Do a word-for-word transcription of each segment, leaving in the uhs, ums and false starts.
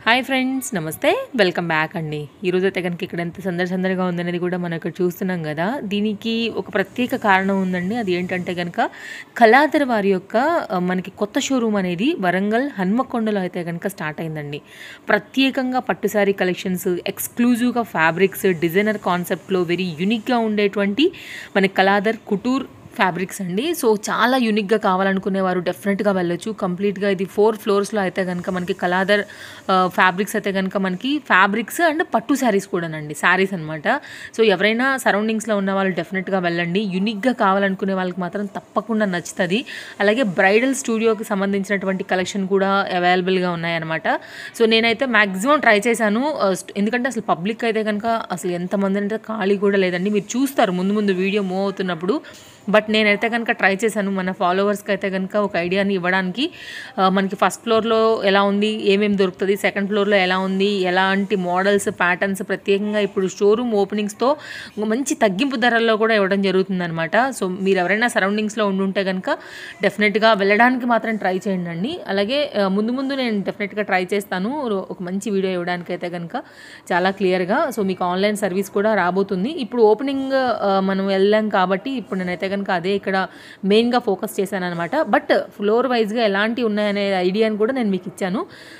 Hi friends, నమస్తే, welcome back అండి. ఈరోజు అయితే కనుక ఇక్కడ ఎంత సందడి సందడిగా ఉందనేది కూడా మనం ఇక్కడ చూస్తున్నాం కదా. దీనికి ఒక ప్రత్యేక కారణం ఉందండి. అది ఏంటంటే కనుక కళాధర్ వారి యొక్క మనకి కొత్త షోరూమ్ అనేది వరంగల్ హన్మకొండలో అయితే కనుక స్టార్ట్ అయిందండి. ప్రత్యేకంగా పట్టుసారీ కలెక్షన్స్, ఎక్స్క్లూజివ్గా ఫ్యాబ్రిక్స్, డిజైనర్ కాన్సెప్ట్లో వెరీ యూనిక్గా ఉండేటువంటి మన కళాధర్ కుటూర్ ఫ్యాబ్రిక్స్ అండి. సో చాలా యూనిక్గా కావాలనుకునేవారు డెఫినెట్గా వెళ్ళొచ్చు. కంప్లీట్గా ఇది ఫోర్ ఫ్లోర్స్లో అయితే కనుక మనకి కళాధర్ ఫ్యాబ్రిక్స్ అయితే కనుక మనకి ఫ్యాబ్రిక్స్ అండ్ పట్టు శారీస్ కూడానండి, శారీస్ అనమాట. సో ఎవరైనా సరౌండింగ్స్లో ఉన్న వాళ్ళు డెఫినెట్గా వెళ్ళండి. యూనిక్గా కావాలనుకునే వాళ్ళకి మాత్రం తప్పకుండా నచ్చుతుంది. అలాగే బ్రైడల్ స్టూడియోకి సంబంధించినటువంటి కలెక్షన్ కూడా అవైలబుల్గా ఉన్నాయన్నమాట. సో నేనైతే మ్యాక్సిమం ట్రై చేశాను, ఎందుకంటే అసలు పబ్లిక్ అయితే కనుక అసలు ఎంతమంది అంటే ఖాళీ కూడా లేదండి. మీరు చూస్తారు ముందు ముందు వీడియో మూవ్ అవుతున్నప్పుడు. బట్ నేనైతే కనుక ట్రై చేశాను మన ఫాలోవర్స్కి అయితే కనుక ఒక ఐడియాని ఇవ్వడానికి. మనకి ఫస్ట్ ఫ్లోర్లో ఎలా ఉంది, ఏమేమి దొరుకుతుంది, సెకండ్ ఫ్లోర్లో ఎలా ఉంది, ఎలాంటి మోడల్స్, ప్యాటర్న్స్, ప్రత్యేకంగా ఇప్పుడు షోరూమ్ ఓపెనింగ్స్తో మంచి తగ్గింపు ధరల్లో కూడా ఇవ్వడం జరుగుతుందన్నమాట. సో మీరు ఎవరైనా సరౌండింగ్స్లో ఉండుంటే కనుక డెఫినెట్గా వెళ్ళడానికి మాత్రం ట్రై చేయండి అండి. అలాగే ముందు ముందు నేను డెఫినెట్గా ట్రై చేస్తాను ఒక మంచి వీడియో ఇవ్వడానికి అయితే కనుక చాలా క్లియర్గా. సో మీకు ఆన్లైన్ సర్వీస్ కూడా రాబోతుంది. ఇప్పుడు ఓపెనింగ్ మనం వెళ్ళాం కాబట్టి ఇప్పుడు నేనైతే కనుక అదే ఇక్కడ మెయిన్గా ఫోకస్ చేశాను అనమాట. బట్ ఫ్లోర్ వైజ్గా ఎలాంటివి ఉన్నాయనే ఐడియాని కూడా నేను మీకు ఇచ్చాను.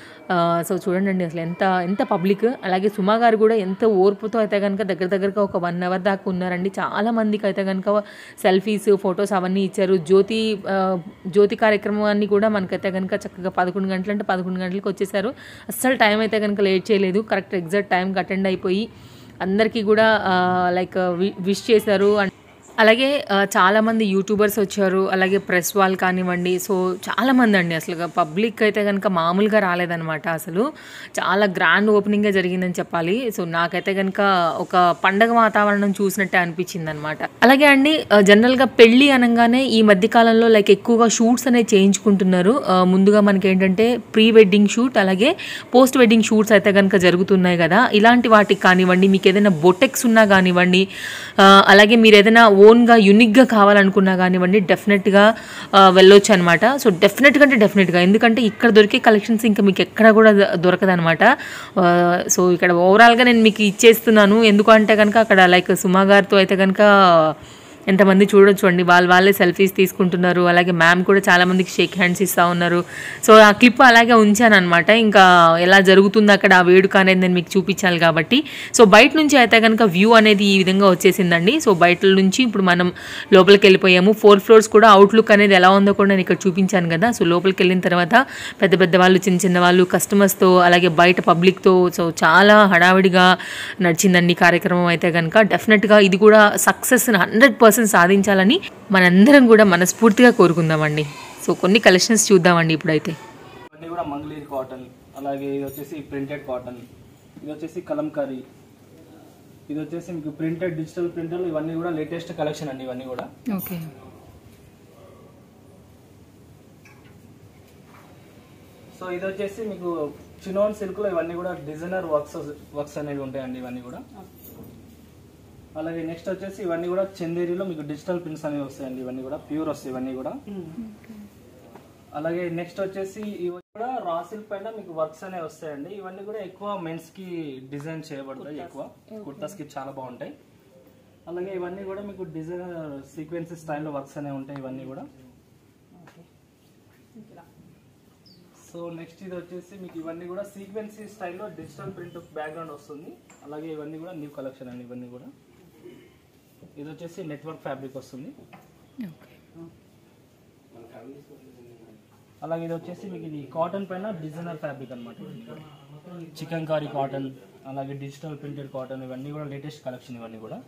సో చూడండి అసలు ఎంత ఎంత పబ్లిక్. అలాగే సుమా గారు కూడా ఎంత ఓర్పుతో అయితే కనుక దగ్గర దగ్గరగా ఒక వన్ అవర్ దాకా ఉన్నారండి. చాలామందికి అయితే కనుక సెల్ఫీస్, ఫొటోస్ అవన్నీ ఇచ్చారు. జ్యోతి జ్యోతి కార్యక్రమాన్ని కూడా మనకైతే కనుక చక్కగా పదకొండు గంటలు అంటే పదకొండు గంటలకు వచ్చేసారు. అస్సలు టైం అయితే కనుక లేట్ చేయలేదు. కరెక్ట్ ఎగ్జాక్ట్ టైంకి అటెండ్ అయిపోయి అందరికీ కూడా లైక్ విష్ చేశారు. అలాగే చాలామంది యూట్యూబర్స్ వచ్చారు, అలాగే ప్రెస్ వాళ్ళు కానివ్వండి. సో చాలామంది అండి, అసలు పబ్లిక్ అయితే కనుక మామూలుగా రాలేదనమాట. అసలు చాలా గ్రాండ్ ఓపెనింగ్గా జరిగిందని చెప్పాలి. సో నాకైతే కనుక ఒక పండగ వాతావరణం చూసినట్టే అనిపించింది అనమాట. అలాగే అండి, జనరల్గా పెళ్ళి అనగానే ఈ మధ్యకాలంలో లైక్ ఎక్కువగా షూట్స్ అనేవి చేయించుకుంటున్నారు. ముందుగా మనకి ఏంటంటే ప్రీ వెడ్డింగ్ షూట్, అలాగే పోస్ట్ వెడ్డింగ్ షూట్స్ అయితే కనుక జరుగుతున్నాయి కదా. ఇలాంటి వాటికి కానివ్వండి, మీకు ఏదైనా బొటెక్స్ ఉన్నా కానివ్వండి, అలాగే మీరు ఏదైనా ఓన్గా యూనిక్గా కావాలనుకున్నా కానివ్వండి, డెఫినెట్గా వెళ్ళొచ్చు అనమాట. సో డెఫినెట్గా అంటే డెఫినెట్గా, ఎందుకంటే ఇక్కడ దొరికే కలెక్షన్స్ ఇంకా మీకు ఎక్కడ కూడా దొరకదనమాట. సో ఇక్కడ ఓవరాల్గా నేను మీకు ఇచ్చేస్తున్నాను. ఎందుకంటే కనుక అక్కడ లైక్ సుమా గారితో అయితే కనుక ఎంతమంది చూడొచ్చు అండి, వాళ్ళు వాళ్ళే సెల్ఫీస్ తీసుకుంటున్నారు. అలాగే మ్యామ్ కూడా చాలామందికి షేక్ హ్యాండ్స్ ఇస్తూ ఉన్నారు. సో ఆ క్లిప్ అలాగే ఉంచాను అనమాట. ఇంకా ఎలా జరుగుతుంది అక్కడ ఆ వేడుక అనేది నేను మీకు చూపించాలి కాబట్టి. సో బయట నుంచి అయితే కనుక వ్యూ అనేది ఈ విధంగా వచ్చేసిందండి. సో బయట నుంచి ఇప్పుడు మనం లోపలికి వెళ్ళిపోయాము. ఫోర్ ఫ్లోర్స్ కూడా అవుట్లుక్ అనేది ఎలా ఉందో కూడా నేను ఇక్కడ చూపించాను కదా. సో లోపలికి వెళ్ళిన తర్వాత పెద్ద పెద్ద వాళ్ళు, చిన్న చిన్న వాళ్ళు, కస్టమర్స్తో, అలాగే బయట పబ్లిక్తో సో చాలా హడావిడిగా నడిచిందండి కార్యక్రమం అయితే కనుక. డెఫినెట్గా ఇది కూడా సక్సెస్ హండ్రెడ్ పర్సెంట్ సాధించాలని మనందరం కూడా మనస్ఫూర్తిగా కోరుకుందామండి. సో కొన్ని కలెక్షన్స్ చూద్దామండి ఇప్పుడైతే. ఇవన్నీ కూడా మంగళగిరి కాటన్, అలాగే ఇది వచ్చేసి ప్రింటెడ్ కాటన్, ఇది వచ్చేసి కలంకారీ, ఇది వచ్చేసి మీకు ప్రింటెడ్, డిజిటల్ ప్రింటర్, ఇవన్నీ కూడా లేటెస్ట్ కలెక్షన్ అండి. ఇవన్నీ కూడా ఓకే. సో ఇది వచ్చేసి మీకు చినోన్ సిల్క్ లో ఇవన్నీ కూడా డిజైనర్ వర్క్స్ వర్క్స్ అనేవి ఉంటాయండి ఇవన్నీ కూడా. అలాగే నెక్స్ట్ వచ్చేసి ఇవన్నీ కూడా చందేరిలో మీకు డిజిటల్ ప్రింట్స్ అనేవి వస్తాయండి. ఇవన్నీ కూడా ప్యూర్ వస్తాయి ఇవన్నీ కూడా. అలాగే నెక్స్ట్ వచ్చేసి ఇవి కూడా రా సిల్క్ పైన మీకు వర్క్స్ అనేవి వస్తాయండి. ఇవన్నీ కూడా ఎక్కువ మెన్స్ కి డిజైన్ చేయబడతాయి, ఎక్కువ కుర్తాస్ కి చాలా బాగుంటాయి. అలాగే ఇవన్నీ కూడా మీకు డిజైనర్ సీక్వెన్స్ స్టైల్లో వర్క్స్ అనేవి ఉంటాయి ఇవన్నీ కూడా. సో నెక్స్ట్ ఇది వచ్చేసి మీకు ఇవన్నీ కూడా సీక్వెన్సీ స్టైల్లో డిజిటల్ ప్రింట్ బ్యాక్గ్రౌండ్ వస్తుంది. అలాగే ఇవన్నీ కూడా న్యూ కలెక్షన్ అండి ఇవన్నీ కూడా. ఇది వచ్చేసి నెట్వర్క్ ఫ్యాబ్రిక్ వస్తుంది. అలాగే ఇది వచ్చేసి మీకు ఇది కాటన్ పైన డిజైనర్ ఫ్యాబ్రిక్ అనమాట. చికెన్ కారీ కాటన్, అలాగే డిజిటల్ ప్రింటెడ్ కాటన్, ఇవన్నీ కూడా లేటెస్ట్ కలెక్షన్ ఇవన్నీ కూడా.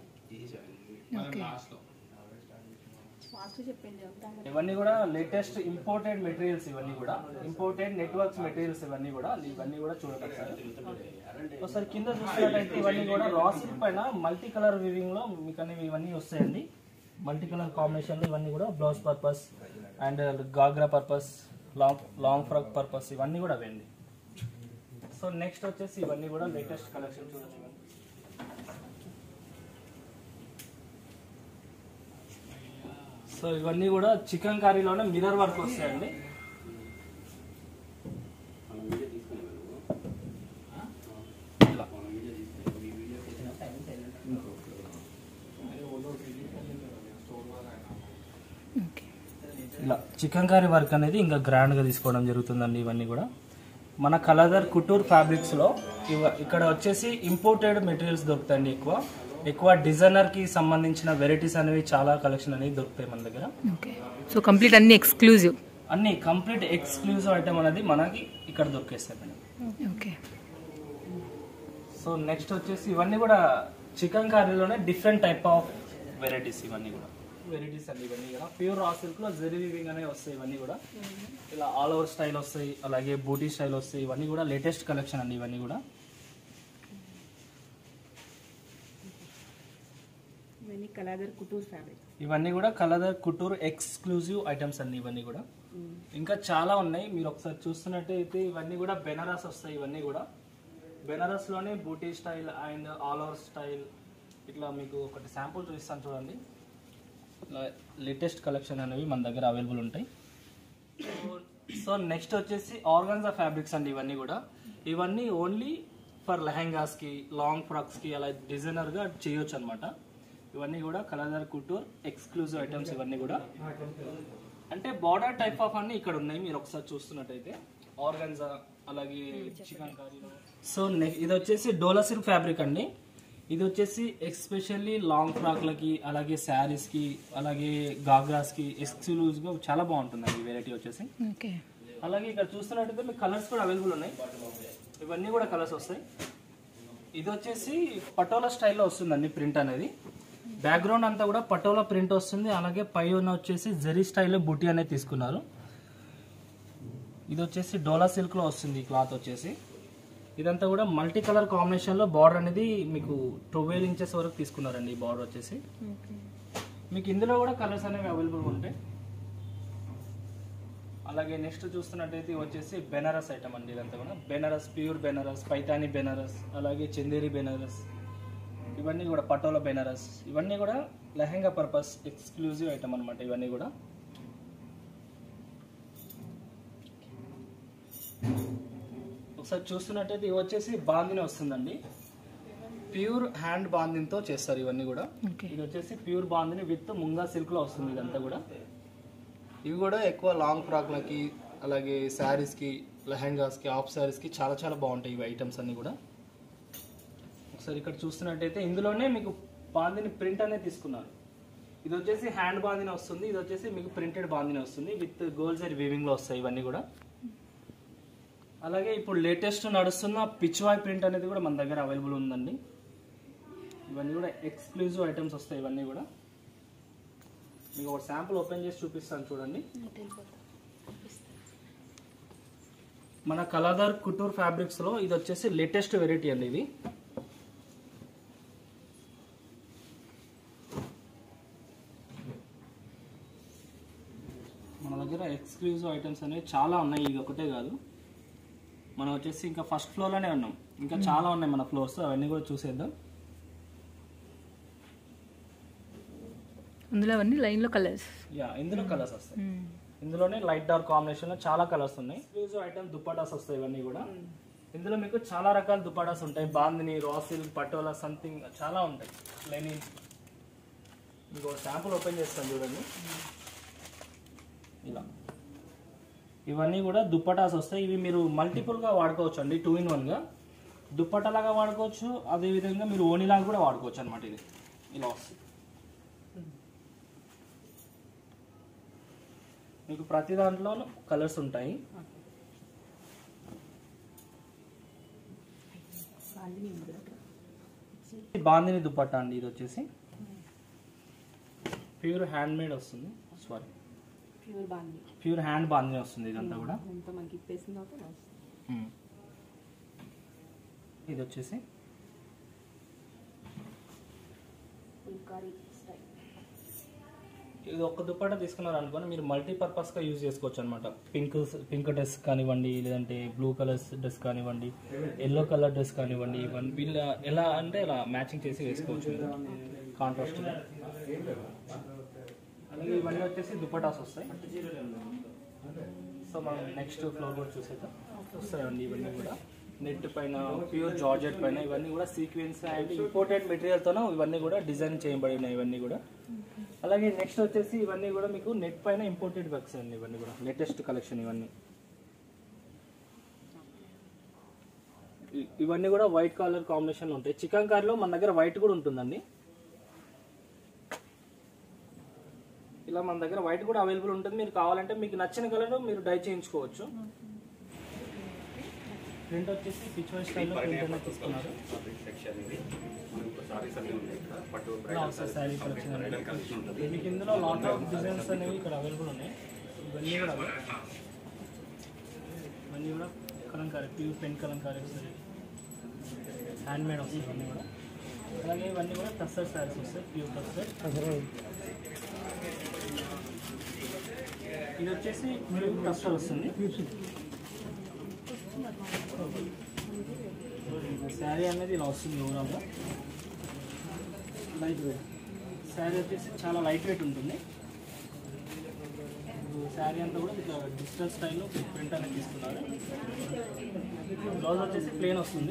ఇవన్నీ కూడా లేటెస్ట్ ఇంపోర్టెడ్ మెటీరియల్స్ ఇవన్నీ కూడా, ఇంపోర్టెడ్ నెట్వర్క్స్ మెటీరియల్స్ ఇవన్నీ కూడా. ఇవన్నీ కూడా చూడగలుగుతారు. ఒకసారి కింద చూసినట్టయితే ఇవన్నీ కూడా రా సిల్క్ పైన మల్టీ కలర్ వీవింగ్ లో మీకు అనేవి ఇవన్నీ వస్తాయండి. మల్టీ కలర్ కాంబినేషన్ లో ఇవన్నీ కూడా blouse purpose and ghagra purpose, long long frock purpose, ఇవన్నీ కూడా అవండి. సో నెక్స్ట్ వచ్చేసి ఇవన్నీ కూడా లేటెస్ట్ కలెక్షన్ చూడొచ్చు. సో ఇవన్నీ కూడా చికెన్ కర్రీలోనే మిర్రర్ వర్క్ వస్తాయండి. చికంకారీ వర్క్ అనేది ఇంకా గ్రాండ్గా తీసుకోవడం జరుగుతుందండి. ఇవన్నీ కూడా మన కలదర్ కుటూర్ ఫ్యాబ్రిక్స్లో ఇవ ఇక్కడ వచ్చేసి ఇంపోర్టెడ్ మెటీరియల్స్ దొరుకుతాయండి. ఎక్కువ ఎక్కువ డిజైనర్కి సంబంధించిన వెరైటీస్ అనేవి చాలా కలెక్షన్ అనేవి దొరుకుతాయి మన దగ్గర. ఓకే, సో కంప్లీట్ అన్ని ఎక్స్క్లూజివ్, అన్ని కంప్లీట్ ఎక్స్క్లూజివ్ ఐటమ్ అనేది మనకి ఇక్కడ దొరికేస్తాయి మేడం. ఓకే, సో నెక్స్ట్ వచ్చేసి ఇవన్నీ కూడా చికెన్ కర్రీలోనే డిఫరెంట్ టైప్ ఆఫ్ వెరైటీస్. ఇవన్నీ కూడా వెరైటీస్ అండి. ఇవన్నీ కూడా ప్యూర్ రా సిల్క్ లో జెరీ వీవింగ్ అనేవి వస్తాయి. ఇవన్నీ కూడా ఇలా ఆల్ ఓవర్ స్టైల్ వస్తాయి, అలాగే బూటీ స్టైల్ వస్తాయి. ఇవన్నీ కూడా లేటెస్ట్ కలెక్షన్ అండి. ఇవన్నీ కూడా కలదర్ కుటూర్ ఫ్యాబ్రిక్, ఇవన్నీ కూడా కలదర్ కుటూర్ ఎక్స్క్లూజివ్ ఐటమ్స్ అండి. ఇవన్నీ కూడా ఇంకా చాలా ఉన్నాయి. మీరు ఒకసారి చూస్తున్నట్టయితే ఇవన్నీ కూడా బెనారస్ వస్తాయి. ఇవన్నీ కూడా బెనారస్ లోనే buti style and all over style. ఇట్లా మీకు ఒకటి శాంపుల్ చూపిస్తాను చూడండి. లేటెస్ట్ కలెక్షన్ అనేవి మన దగ్గర అవైలబుల్ ఉంటాయి. సో నెక్స్ట్ వచ్చేసి ఆర్గాన్జా ఫ్యాబ్రిక్స్ అండి. ఇవన్నీ కూడా ఇవన్నీ ఓన్లీ ఫర్ లెహెంగాస్కి, లాంగ్ ఫ్రాక్స్కి అలా డిజైనర్గా చేయొచ్చు అనమాట. ఇవన్నీ కూడా కలదర్ కుటూర్ ఎక్స్క్లూజివ్ ఐటమ్స్. ఇవన్నీ కూడా అంటే బార్డర్ టైప్ ఆఫ్ అన్ని ఇక్కడ ఉన్నాయి. మీరు ఒకసారి చూస్తున్నట్టయితే ఆర్గాన్జా, అలాగే చికెన్ కారీలో. సో ఇది వచ్చేసి డోలా సిల్క్ ఫ్యాబ్రిక్ అండి. ఇది వచ్చేసి ఎస్పెషల్లీ లాంగ్ ఫ్రాక్లకి, అలాగే శారీస్కి, అలాగే గాగ్రాస్కి ఎక్స్క్లూజివ్గా చాలా బాగుంటుందండి ఈ వెరైటీ వచ్చేసి. ఓకే, అలాగే ఇక్కడ చూస్తున్నట్టయితే మీకు కలర్స్ కూడా అవైలబుల్ ఉన్నాయి. ఇవన్నీ కూడా కలర్స్ వస్తాయి. ఇది వచ్చేసి పటోలా స్టైల్లో వస్తుందండి ప్రింట్ అనేది. బ్యాక్గ్రౌండ్ అంతా కూడా పటోలా ప్రింట్ వస్తుంది. అలాగే పైన వచ్చేసి జరీ స్టైల్లో బుటీ అనేది తీసుకున్నారు. ఇది వచ్చేసి డోలా సిల్క్లో వస్తుంది క్లాత్ వచ్చేసి. ఇదంతా కూడా మల్టీ కలర్ కాంబినేషన్లో బార్డర్ అనేది మీకు ట్వెల్వ్ ఇంచెస్ వరకు తీసుకున్నారండి. ఈ బార్డర్ వచ్చేసి మీకు ఇందులో కూడా కలర్స్ అనేవి అవైలబుల్ ఉంటాయి. అలాగే నెక్స్ట్ చూస్తున్నట్టయితే వచ్చేసి బెనారస్ ఐటమ్ అండి. ఇదంతా కూడా బెనారస్, ప్యూర్ బెనారస్, పైతాని బెనారస్, అలాగే చందేరి బెనారస్, ఇవన్నీ కూడా పటోలా బెనారస్. ఇవన్నీ కూడా లెహంగా పర్పస్ ఎక్స్క్లూజివ్ ఐటమ్ అనమాట. ఇవన్నీ కూడా ఒకసారి చూస్తున్నట్టయితే ఇవి వచ్చేసి బాందిని వస్తుందండి. ప్యూర్ హ్యాండ్ బాందినితో చేస్తారు ఇవన్నీ కూడా. ఇది వచ్చేసి pure bandhani with munga silk లో వస్తుంది ఇదంతా కూడా. ఇవి కూడా ఎక్కువ లాంగ్ ఫ్రాక్లకి, అలాగే శారీస్కి, లెహంగాస్కి, హాఫ్ శారీస్కి చాలా చాలా బాగుంటాయి ఇవి ఐటమ్స్ అన్ని కూడా. ఒకసారి ఇక్కడ చూస్తున్నట్టయితే ఇందులోనే మీకు బాందిని ప్రింట్ అనేది తీసుకున్నారు. ఇది వచ్చేసి హ్యాండ్ బాందిని వస్తుంది. ఇది వచ్చేసి మీకు ప్రింటెడ్ బాందిని వస్తుంది విత్ గోల్డ్ జరీ వీవింగ్ లో వస్తాయి ఇవన్నీ కూడా. అలాగే ఇప్పుడు లేటెస్ట్ నడుస్తున్న పిచ్వాయ్ ప్రింట్ అనేది కూడా మన దగ్గర అవైలబుల్ ఉందండి. ఇవన్నీ కూడా ఎక్స్క్లూజివ్ ఐటమ్స్ వస్తాయి. ఇవన్నీ కూడా మీకు ఒక శాంపుల్ ఓపెన్ చేసి చూపిస్తాను చూడండి. మన కలదర్ కుటూర్ ఫ్యాబ్రిక్స్ లో ఇది వచ్చేసి లేటెస్ట్ వెరైటీ అండి. ఇది మన దగ్గర ఎక్స్క్లూజివ్ ఐటమ్స్ అనేవి చాలా ఉన్నాయి. ఇది ఒకటే కాదు, మనం వచ్చేసి ఇంకా ఫస్ట్ ఫ్లోర్ లోనే ఉన్నాం. ఇంకా చాలా ఉన్నాయి మన ఫ్లోర్స్, అవన్నీ కూడా చూసేద్దాం. అందులో అవన్నీ లైన్ లో కలర్స్. యా, ఇందులో కలర్స్ వస్తాయి. ఇందులోనే లైట్ డార్క్ కాంబినేషన్ లో చాలా కలర్స్ ఉన్నాయి. ఎక్స్క్లూజివ్ ఐటమ్ దుప్పటాస్ వస్తాయి ఇవన్నీ కూడా. ఇందులో మీకు చాలా రకాల దుప్పటాస్ ఉంటాయి. Bandhani, raw silk, patola, something చాలా ఉంటాయి. లెనిన్. మీకు శాంపుల్ ఓపెన్ చేస్తాను చూడండి. ఇలా ఇవన్నీ కూడా దుప్పటాస్ వస్తాయి. ఇవి మీరు మల్టిపుల్ గా వాడుకోవచ్చు అండి. టూ ఇన్ వన్ గా దుప్పటాలాగా వాడుకోవచ్చు, అదే విధంగా మీరు ఓనిలాగా కూడా వాడుకోవచ్చు అనమాట. ఇది ఇలా వస్తుంది. మీకు ప్రతి దాంట్లో కలర్స్ ఉంటాయి. బాందిని దుప్పట్టా అండి. ఇది వచ్చేసి ప్యూర్ హ్యాండ్ మేడ్ వస్తుంది. Sorry, pure bandhi, pure hand bandhani వస్తుంది ఇదంతా కూడా. ఇది వచ్చేసి ఇది ఒక దుప్పట్టా తీసుకున్నారు అనుకోని మీరు మల్టీపర్పస్ గా యూజ్ చేసుకోవచ్చు అనమాట. పింక్ పింక్ డ్రెస్ కానివ్వండి, లేదంటే బ్లూ కలర్ డ్రెస్ కానివ్వండి, ఎల్లో కలర్ డ్రెస్ కానివ్వండి, ఇవన్నీ వీళ్ళ ఎలా అంటే ఇలా మ్యాచింగ్ చేసి వేసుకోవచ్చు కాంట్రాస్ట్. అలాగే ఇవన్నీ వచ్చేసి దుప్పటాస్ వస్తాయి. సో మనం నెక్స్ట్ ఫ్లోర్ కూడా చూసేద్దాం. వస్తాయండి ఇవన్నీ కూడా నెట్ పైన, ప్యూర్ జార్జెట్ పైన. ఇవన్నీ కూడా సీక్వెన్స్ అండ్ ఇంపోర్టెడ్ మెటీరియల్తోనూ ఇవన్నీ కూడా డిజైన్ చేయబడినాయి. ఇవన్నీ కూడా అలాగే నెక్స్ట్ వచ్చేసి ఇవన్నీ కూడా మీకు నెట్ పైన ఇంపోర్టెడ్ వర్క్స్ అండి, ఇవన్నీ కూడా లేటెస్ట్ కలెక్షన్. ఇవన్నీ ఇవన్నీ కూడా వైట్ కలర్ కాంబినేషన్ ఉంటాయి. చికెన్ కార్లో మన దగ్గర వైట్ కూడా ఉంటుందండి. ఇలా మన దగ్గర వైట్ కూడా అవైలబుల్ ఉంటుంది. మీరు కావాలంటే మీకు నచ్చిన కలర్ మీరు డై చేయించుకోవచ్చు. ప్రింట్ వచ్చేసి పిచ్ వై స్టైల్లో ప్రింట్ అనేది తీసుకున్నారు. శారీ కలెక్షన్ అనేది మీకు ఇందులో లాట్ ఆఫ్ డిజైన్స్ అనేవి ఇక్కడ అవైలబుల్ ఉన్నాయి. ఇవన్నీ కూడా ఇవన్నీ కూడా కలంకారీ, ప్యూర్ పెన్ కలంకారీ వస్తుంది, హ్యాండ్ మేడ్ వస్తుంది ఇవన్నీ కూడా. అలాగే ఇవన్నీ కూడా టస్సర్ శారీస్ వస్తాయి, ప్యూర్ టస్సర్. ఇది వచ్చేసి ప్యూర్ టస్సర్ వస్తుంది. శారీ అనేది ఇలా వస్తుంది. ఓవరాల్గా లైట్ వెయిట్ శారీ వచ్చేసి చాలా లైట్ వెయిట్ ఉంటుంది. శారీ అంతా కూడా ఇట్లా డిజిటల్ స్టైల్లో ప్రింట్ అనేది తీసుకున్నారు. బ్లౌజ్ వచ్చేసి ప్లెయిన్ వస్తుంది.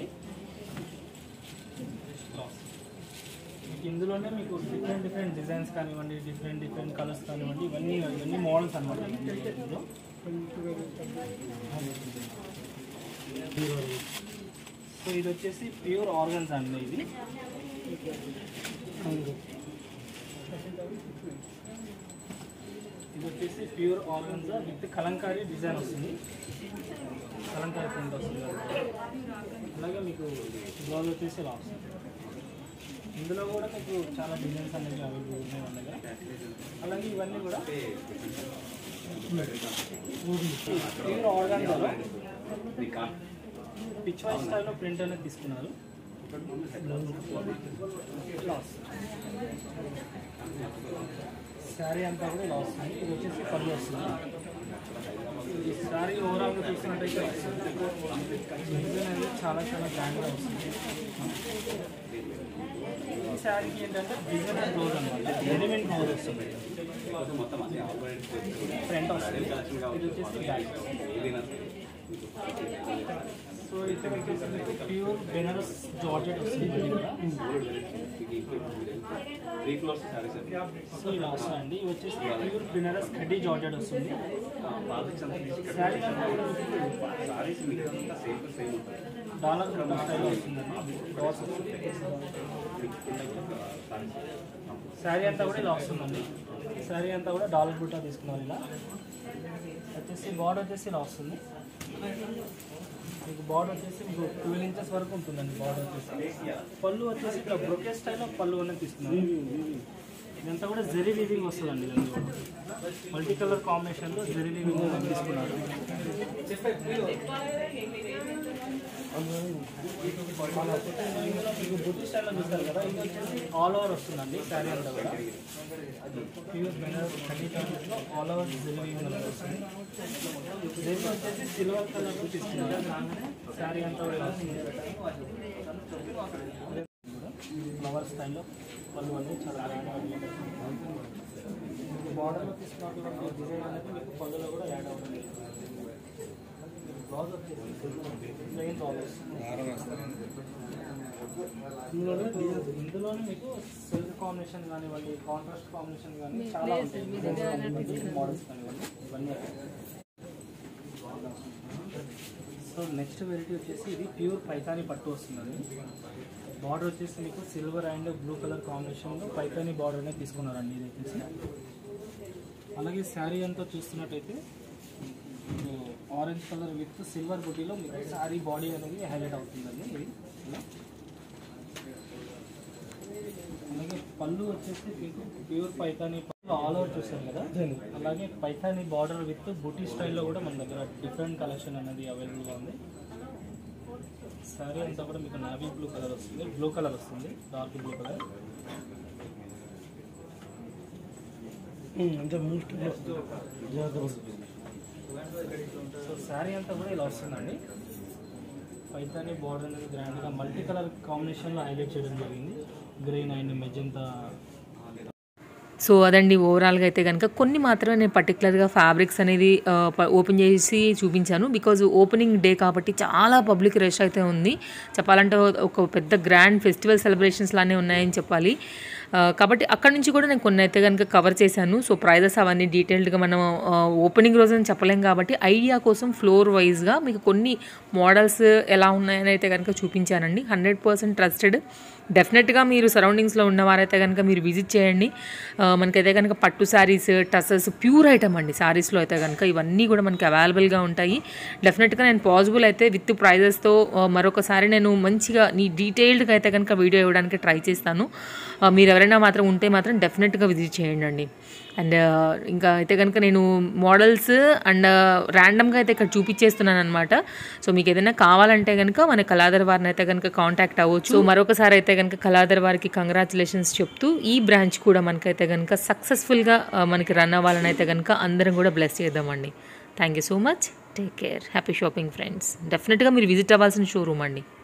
ఇందులోనే మీకు డిఫరెంట్ డిఫరెంట్ డిజైన్స్ కానివ్వండి, డిఫరెంట్ డిఫరెంట్ కలర్స్ కానివ్వండి, ఇవన్నీ ఇవన్నీ మోడల్స్ అనమాట. సో ఇది వచ్చేసి ప్యూర్ ఆర్గన్స్ అండి. ఇది ఇది వచ్చేసి pure organza with kalamkari design వస్తుంది, కలంకారీ ప్రింట్ వస్తుంది. అలాగే మీకు బ్లౌజ్ వచ్చేసి ఇలా వస్తుంది. ఇందులో కూడా మీకు చాలా డిజైన్స్ అనేవి అవైలబుల్ ఉన్నాయి మన దగ్గర. అలాగే ఇవన్నీ కూడా ప్యూర్ ఆర్గాన్జాలో పిచ్ వై స్టైల్లో ప్రింట్ అనేది తీసుకున్నారు. శారీ అంతా కూడా ఇలా వస్తుంది. ఇది వచ్చేసి పళ్ళు వస్తుంది. ఈ శారీ ఓవరాల్గా చూసినట్టయితే డిజైన్ అనేది చాలా చాలా గ్రాండ్గా వస్తుంది. ఈ శారీకి ఏంటంటే డిజైన్ క్లోజ్ అనమాట, రెడీమేడ్ క్లోజ్ వస్తుంది. ఫ్రంట్ వస్తుంది, ఇది వచ్చేసి బ్యాక్. సో ఇక్కడ వచ్చేసి ప్యూర్ బెనారస్ జార్జెట్ వస్తుంది. సో ఇలా వస్తుందండి. ఇవి వచ్చేసి ప్యూర్ బెనారస్ కడ్డీ జార్జెట్ వస్తుంది. శారీ డాలర్ స్టైల్లో వస్తుందండి. శారీ అంతా కూడా ఇలా వస్తుందండి. శారీ అంతా కూడా డాలర్ బుట్టా తీసుకున్నారు. ఇలా వచ్చేసి బార్డర్ వచ్చేసి ఇలా వస్తుంది. మీకు బార్డర్ వచ్చేసి మీకు ట్వెల్వ్ ఇంచెస్ వరకు ఉంటుందండి. బార్డర్ వచ్చేసి పళ్ళు వచ్చేసి ఇక్కడ బ్రొకే స్టైల్లో పళ్ళు అనేది తీసుకున్నారు. ఇదంతా కూడా జెరీ వీవింగ్ వస్తుందండి. ఇదంతా కూడా మల్టీ కలర్ కాంబినేషన్లో జెరీ వీవింగ్ అనేది తీసుకున్నారు. మీకు బుట్టి స్టైల్లో చూస్తారు కదా, ఇది వచ్చేసి ఆల్ ఓవర్ వస్తుందండి. శారీ అంతా కూడా ప్యూర్ బెనారస్ కడ్డీ కాంబినేషన్లో ఆల్ ఓవర్ జెరీ వీవింగ్ అనేది వస్తుంది. దీంట్లో వచ్చేసి సిల్వర్ కలర్లో తీసుకున్నారు. శారీ అంతా కూడా ఫ్లవర్ స్టైల్లో పళ్ళు అన్నీ చాలా బార్డర్లో తీసుకున్నటువంటి డిజైన్ అనేది మీకు పళ్ళులో కూడా యాడ్ అవుతుంది. బ్లౌజ్ వచ్చేసి ప్లెయిన్ బ్లౌజ్. ఇందులోనే డిజైన్స్, ఇందులోనే మీకు సిల్క్ కాంబినేషన్ కానివ్వండి, కాంట్రాస్ట్ కాంబినేషన్ కానీ చాలా ఉంటాయి. మోడల్స్ కానివ్వండి ఇవన్నీ. సో నెక్స్ట్ వెరైటీ వచ్చేసి ఇది ప్యూర్ పైతాని పట్టు వస్తుందండి. బార్డర్ వచ్చేసి మీకు సిల్వర్ అండ్ బ్లూ కలర్ కాంబినేషన్లో పైతాని బార్డర్ అనేది తీసుకున్నారండి. ఇది వచ్చేసి అలాగే శారీ అంతా చూస్తున్నట్టయితే ఆరెంజ్ కలర్ విత్ సిల్వర్ బుటీలో మీకు శారీ బాడీ అనేది హైలైట్ అవుతుందండి. ఇది అలాగే పళ్ళు వచ్చేసి మీకు ప్యూర్ పైతాని ఆల్ ఓవర్ చూస్తారు కదా, అలాగే పైతాని బార్డర్ విత్ బుటీ స్టైల్లో కూడా మన దగ్గర డిఫరెంట్ కలెక్షన్ అనేది అవైలబుల్గా ఉంది. శారీ అంతా కూడా మీకు నావీ బ్లూ కలర్ వస్తుంది, బ్లూ కలర్ వస్తుంది, dark blue colour. So sari అంతా కూడా ఇలా వస్తుందండి. పైతాని బార్డర్ అనేది గ్రాండ్గా మల్టీ కలర్ కాంబినేషన్లో హైలైట్ చేయడం జరిగింది. Green and magenta. సో అదండి ఓవరాల్గా అయితే కనుక కొన్ని మాత్రమే నేను పర్టికులర్గా ఫ్యాబ్రిక్స్ అనేది ఓపెన్ చేసి చూపించాను. బికాజ్ ఓపెనింగ్ డే కాబట్టి చాలా పబ్లిక్ రష్ అయితే ఉంది. చెప్పాలంటే ఒక పెద్ద గ్రాండ్ ఫెస్టివల్ సెలబ్రేషన్స్ లానే ఉన్నాయని చెప్పాలి. కాబట్టి అక్కడి నుంచి కూడా నేను కొన్ని అయితే కనుక కవర్ చేశాను. సో ప్రైజెస్ అవన్నీ డీటెయిల్డ్గా మనం ఓపెనింగ్ రోజు అని చెప్పలేం కాబట్టి ఐడియా కోసం ఫ్లోర్ వైజ్గా మీకు కొన్ని మోడల్స్ ఎలా ఉన్నాయని అయితే కనుక చూపించానండి. Hundred percent trusted. డెఫినెట్గా మీరు సరౌండింగ్స్లో ఉన్నవారైతే కనుక మీరు విజిట్ చేయండి. మనకైతే కనుక పట్టు శారీస్, టసల్స్, ప్యూర్ ఐటమ్ అండి. శారీస్లో అయితే కనుక ఇవన్నీ కూడా మనకి అవైలబుల్గా ఉంటాయి. డెఫినెట్గా నేను పాసిబుల్ అయితే విత్ ప్రైజెస్తో మరొకసారి నేను మంచిగా నీ డీటెయిల్డ్గా అయితే కనుక వీడియో ఇవ్వడానికి ట్రై చేస్తాను. మీరు ఎవరైనా మాత్రం ఉంటే మాత్రం డెఫినెట్గా విజిట్ చేయండి అండి. అండ్ ఇంకా అయితే కనుక నేను మోడల్స్ అండ్ ర్యాండమ్గా అయితే ఇక్కడ చూపించేస్తున్నాను అనమాట. సో మీకు ఏదైనా కావాలంటే కనుక మన కళాధర్ వారిని అయితే కనుక కాంటాక్ట్ అవ్వచ్చు. సో మరొకసారి అయితే కనుక కళాధర్ వారికి కంగ్రాచులేషన్స్ చెప్తూ ఈ బ్రాంచ్ కూడా మనకైతే కనుక సక్సెస్ఫుల్గా మనకి రన్ అవ్వాలని అయితే కనుక అందరం కూడా బ్లెస్ చేద్దామండి. Thank you so much. Take care. Happy shopping friends. డెఫినెట్గా మీరు విజిట్ అవ్వాల్సిన షోరూమ్ అండి.